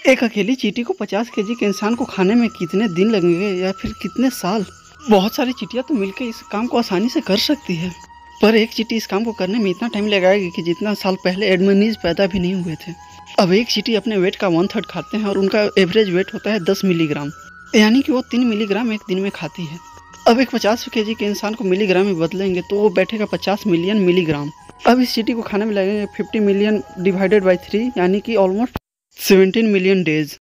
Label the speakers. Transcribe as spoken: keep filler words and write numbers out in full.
Speaker 1: एक अकेली चींटी को पचास केजी के इंसान को खाने में कितने दिन लगेंगे या फिर कितने साल? बहुत सारी चींटियां तो मिलकर इस काम को आसानी से कर सकती है, पर एक चींटी इस काम को करने में इतना टाइम लगाएगी कि जितना साल पहले एडमनीज पैदा भी नहीं हुए थे। अब एक चींटी अपने वेट का वन थर्ड खाते हैं और उनका एवरेज वेट होता है दस मिलीग्राम, यानी कि वो तीन मिलीग्राम एक दिन में खाती है। अब एक पचास केजी के इंसान को मिलीग्राम में बदलेंगे तो वो बैठेगा पचास मिलियन मिलीग्राम। अब इस चींटी को खाने में लगेंगे fifty million divided by three, यानी कि ऑलमोस्ट सेवेंटीन मिलियन डेज।